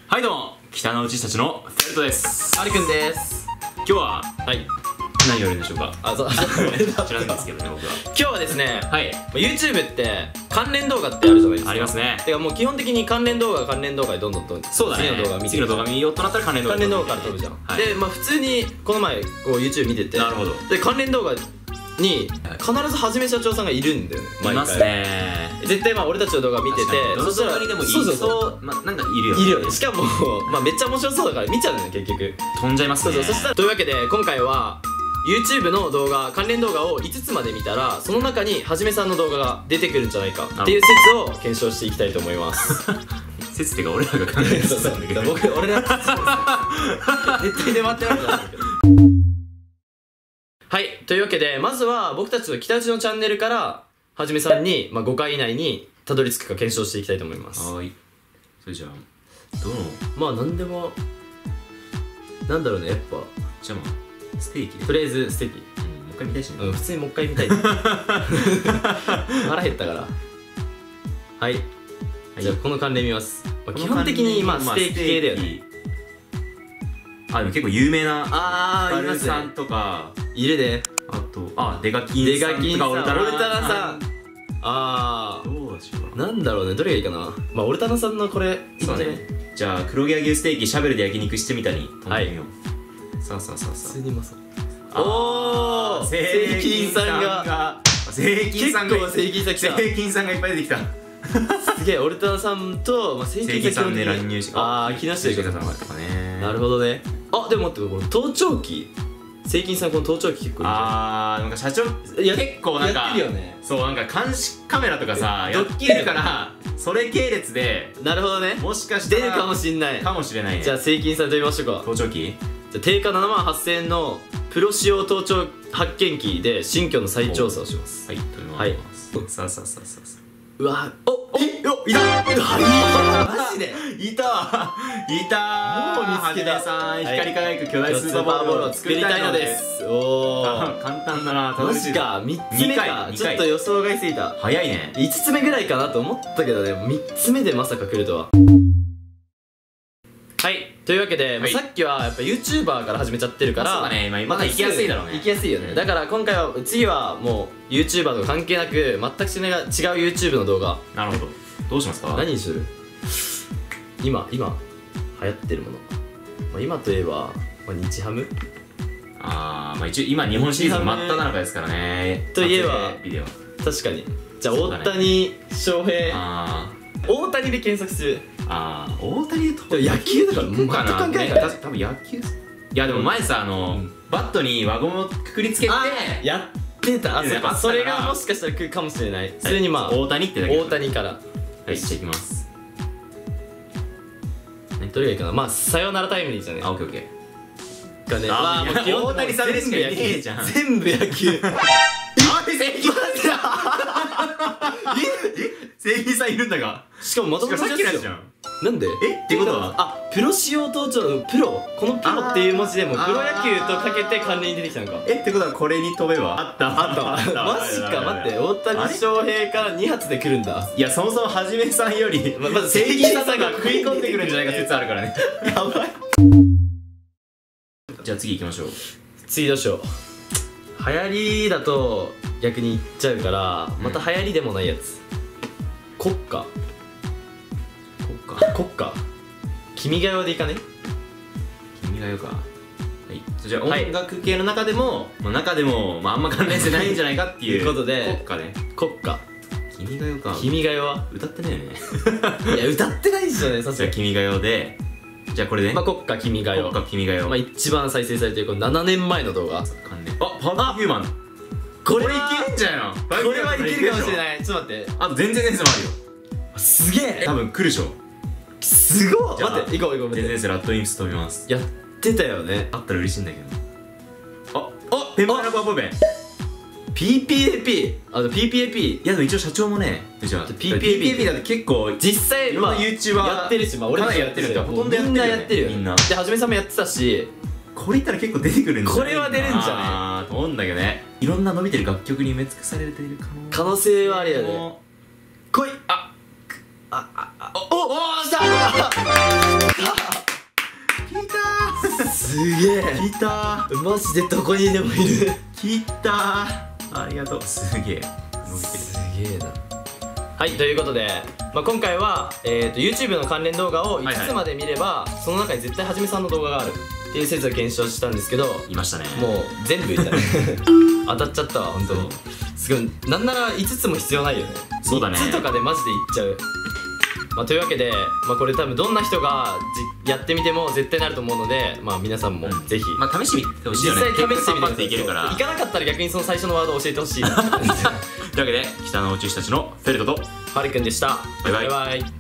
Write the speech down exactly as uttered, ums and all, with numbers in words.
はいどうも、北の内たちのフェルトです。 ありくんです。 今日ははい何をやるんでしょうか。 あ、そう知らないんですけどね、僕は。 今日はですね、 はい、 YouTube って関連動画ってあるじゃないですか。 ありますね。 てかもう基本的に関連動画関連動画でどんどんどんそうだね、 次の動画見て次の動画見ようとなったら関連動画関連動画から撮るじゃん、はい、で、まあ普通にこの前こう YouTube 見てて、 なるほど。で関連動画に必ずはじめ社長さんがいるんだよね。 いますね。 絶対まあ俺たちの動画見てて、 そしたらでもいそうそうそう、まあなんかいるよね。 いるよね。しかもまあめっちゃ面白そうだから見ちゃうんだよね、結局飛んじゃいますね。 そうそう。そしたらというわけで今回はYouTube の動画、関連動画をいつつまで見たらその中にはじめさんの動画が出てくるんじゃないかっていう説を検証していきたいと思います説ってか俺らが考えてたんだけど、 僕、俺ら絶対出回ってないんだけどはい、というわけでまずは僕たちの北内のチャンネルからはじめさんに、まあ、ごかい以内にたどり着くか検証していきたいと思います。 はい。それじゃあどのまあ何でもなんだろうね、やっぱじゃあまあステーキでとりあえずステーキ、 うん、もう一回見たいしね。 うん、普通にもう一回見たい腹減ったからはい、はい、じゃあこの関連見ます。まあ、基本的にまあステーキ系だよね。 あ、でも結構有名なあーいますね。 さんとかいるで。 あと、あ、デガキンさんとかオルタナさん。あー、 どうしようかな。なんだろうね、どれがいいかな。まあオルタナさんのこれそうね。じゃあ黒毛和牛ステーキシャベルで焼肉してみたにはい。 さあさあさあさあ、 普通にうまそう。 おー、 セイキンさんがセイキンさんが結構セイキンさん来た。 セイキンさんがいっぱい出てきた。 すげえ、オルタナさんと、まあ、セイキンさんで乱入して、あー、木下ゆかさんとかね。なるほどね。あ、でも待って、この盗聴器、セイキンさんこの盗聴器結構いいじゃん。 あー、なんか社長結構なんかやってるよね。 そう、なんか監視カメラとかさやってるからそれ系列で、なるほどね、もしかしたら出るかもしんないかもしれないね。 じゃあセイキンさんと見ましょうか。 盗聴器、 じゃあ定価ななまんはっせんえんのプロ仕様盗聴発見器で新居の再調査をします。 はい、というのはさあさあさあさあ、 うわ、おえ、よ、いた、 マジでいたいたもう見つけた。 はじめさん、光り輝く巨大スーパーボールを作りたいのです。 おー、 簡単だな。 マジか、みっつめか。ちょっと予想外すぎた。 早いね。 いつつめぐらいかなと思ったけどね、みっつめでまさか来るとは。はい、というわけで、まあ、さっきはやっぱ YouTuber から始めちゃってるから、 そうだね、今まだ行きやすいだろうね。 行きやすいよね。だから今回は、次はもう YouTuber とか関係なく全く違う YouTube の動画。 なるほど。どうしますか。 何にする。今今流行ってるもの、まあ、今といえば、まあ、日ハム。 あー、まあ一応今日本シリーズ真っ只中ですからね。 といえばビデオ、 確かに。じゃあ大谷翔平、 あ大谷で検索する。 あー、大谷でと野球だから全く関係ないから。 多分野球。いやでも前さ、あのバットに輪ゴムをくくりつけてやってた。それがもしかしたら来るかもしれない。普通にまあ大谷ってだけ。 大谷から。 はい、じゃあいきます。 どれがいいかな。まあさよならタイムリーじゃね。 あ、オッケーオッケー。 がね、 ああ、大谷さんでしかいねえじゃん。 全部野球。 あ、正義正義さんいるんだが。 しかもまたさっきのやつじゃん。 なんで？ えってことは、 あ、プロ仕様盗聴のプロ、このプロっていう文字でもプロ野球とかけて関連に出てきたのか。 えってことはこれに飛べばあったあったマジか。待って、大谷翔平からに発で来るんだ。 いや、そもそもはじめさんよりまず正義さんが食い込んでくるんじゃないか説あるからね。 やばい。 じゃあ次行きましょう。 次どうしよう。流行りだと逆にいっちゃうから、また流行りでもないやつ。国歌国歌国歌君が代でいかね。 君が代か。はい、じゃあ音楽系の中でも、まあ中でもまああんま関連性ないんじゃないかっていうことで、 国歌ね。 国歌君が代か。 君が代は歌ってないよね。 いや、歌ってないですよね、さすがに。 君が代で、じゃあこれね、 まあ国歌君が代、 国歌君が代、 まあ一番再生されてるこのななねんまえの動画。あ、 パワーヒューマン、これいけるんじゃないの。 これはいけるかもしれない。ちょっと待って、 あと全然伝説もあるよ。 すげえ、 多分来るでしょ。 すごい。待って、行こう行こう。 全然伝説ラッドインプス飛びます。 やってたよね。 あったら嬉しいんだけど。ああ、ペンパイナパーボベンピーピーエーピー。 あと ピーピーエーピー。 いやでも一応社長もね、じゃあピーピーエーピーだって結構実際まあ YouTuber やってるし、まあ俺もやってるんだよ。ほとんどみんなやってるよ。みんなで、はじめさんもやってたし、 これいったら結構出てくるんじゃないかな。 これは出るんじゃないあと思うんだけどね。いろんな伸びてる楽曲に埋め尽くされている可能性はあるよね。来い。ああああおおおー、来た。 げえ来たー、 マジでどこにでもいる。 来たー、ありがとう。すげえ伸びてる。 すげえな。はい、ということで、まあ、今回は、えー、と YouTube の関連動画をいつつまで見れば、はいはい、その中に絶対はじめさんの動画があるっていう説を検証したんですけど、 いましたね。 もう全部いたね当たっちゃったわ、本当に。すごい、なんならいつつも必要ないよね。 そうだね、 みっつとかでマジでいっちゃう。まあ、というわけで、まあ、これ多分どんな人がじやってみても絶対なると思うので、まあ、皆さんもぜひ、うん、 まあ試してみてほしいよね。 実際試してみていけるから。 いかなかったら逆にその最初のワードを教えてほしいなというわけで、北の宇宙士たちのフェルトとハリくんでした。 バイバイ。 バイバイ。